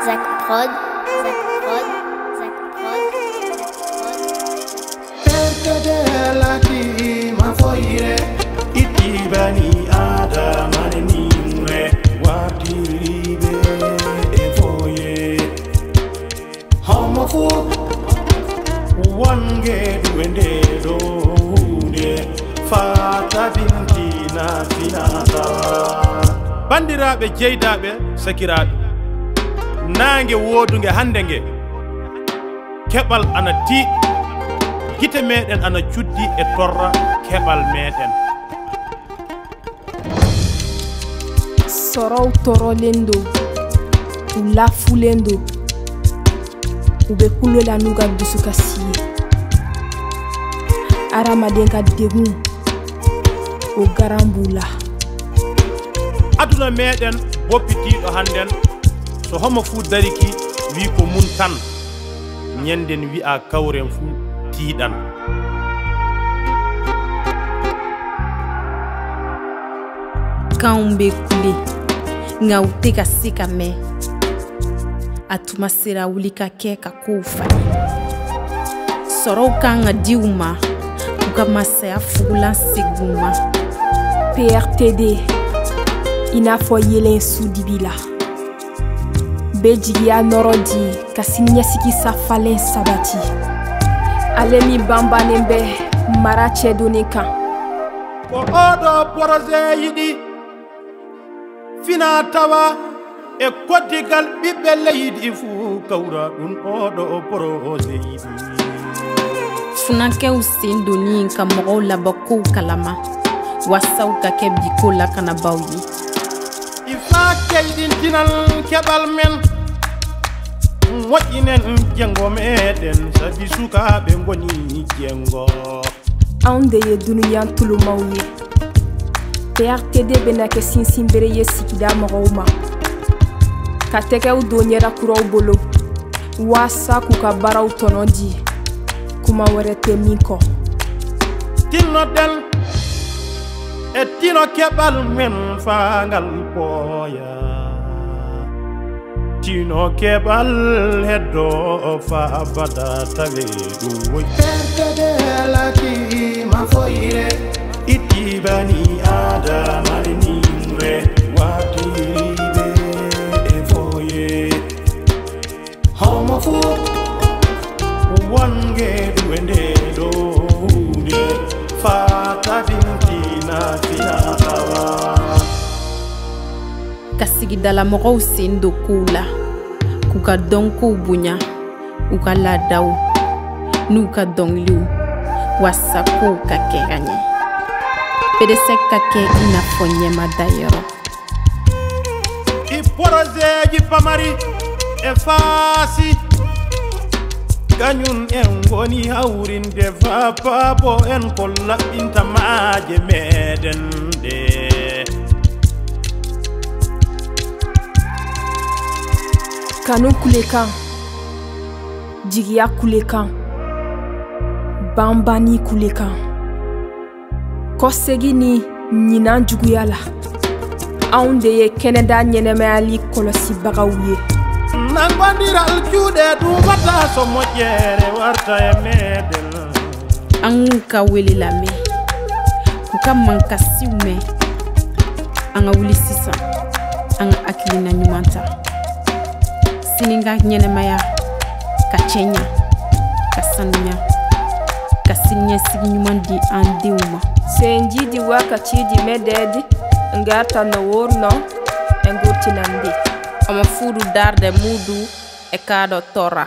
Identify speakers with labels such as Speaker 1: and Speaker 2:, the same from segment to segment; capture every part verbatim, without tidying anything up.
Speaker 1: Zach Prod, Zach Prod, Zach Prod,
Speaker 2: Perkadelaki mafoire iti bani adama nimre watiribe efoye homofu wange duende do fata bintina finata bandiraɓe jeydaɓe sakiraɓe nangue wodunge hande nge keɓal ana tiiɗ gite meɗen ana cuddi e torra keɓal meɗen
Speaker 3: sorow torolendo ulafulendo ube kulola nuga dusuka siye aramaden ka degun o garambula
Speaker 2: aduna meɗen boppitiɗo hannden so homo fuu dariki wi ko mun tan ñanden wi'a kawren fuu tiiɗan
Speaker 4: kan be kule nga u tɛ ka se ka mɛn a tuma sera wuli ka kɛ ka kow falen sɔrɔw kan ka di u ma u ka masaya fugulan segi u ma
Speaker 3: P R T D i n'a fɔ yelen su dibi la bɛ jigiya nɔrɔ di ka siniɲɛsigi safalen sabati ale min banbannen bɛ mara cɛdonni kan
Speaker 2: ko oɗo projet yiɗi fina tawa e koddigal ɓiɓɓe leydi fuu kawra ɗum oɗo projet yiɗi
Speaker 4: funankɛw sen donni ka mɔgɔw labɔ kow kalama wasaw ka kɛ biko lakanabaw ye
Speaker 2: ifa keyɗintinal keɓal men moƴƴinen jengo meɗen sabi sukaɓe goni jengo
Speaker 3: anw de ye duniyan tulumaw ye P R T D bena kɛ sinsinbere ye sigida mɔgɔw ma ka tɛgɛw don ɲɛdakuraw bolo waasa k'u ka baaraw tɔnɔ di kuma wɛrɛ tɛ min kɔ
Speaker 2: tinno den e tino keɓal men fangal ɓooya tino keɓal heddo fa bada tawe ɗum woy perkadelaki mafoyre itti bani adama nimre watiriɓe e foye homo fu wange duende ɗo hunde fata bintina finatawa
Speaker 4: ka sigidala mɔgɔw sen do kow la k'u ka dɔnkow bonya u ka laadaw n'u ka dɔngiliw wasa kow ka kɛ ka ɲɛ pedese ka kɛ i n'a fɔ ɲɛmadayɔrɔ
Speaker 2: i projet ji pamari e faasi kañum en goni hawrinde fapabo en ko laɓɓinta maaje meɗen ɗe
Speaker 3: kanu kule kan jigiya kule kan banbani kule kan kɔsegi ni ɲinan juguya la anw de ye kɛnɛda ɲɛnɛmayali kɔlɔsibagaw ye
Speaker 2: nangondiral juuɗe ɗum wata so moƴƴere warta e meɗen
Speaker 4: an k'u ka wele lamɛn k'u ka mankasiw mɛn an ka wuli sisan an ka hakilina ɲuman ta sini ka ɲɛnɛmaya ka cɛɲa ka sanuya ka siniɲɛsigi ɲuman di an denw ma
Speaker 3: senji di wakati di mededi ngata no worno engurtinandi
Speaker 4: ama fuudu darde mudu e kaɗo torra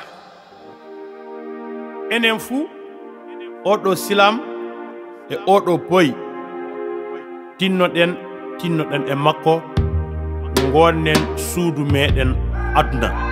Speaker 2: enen fuu oɗo silam e oɗo boy tinnoɗen tinnoɗen e makko gonnen suudu meɗen aduna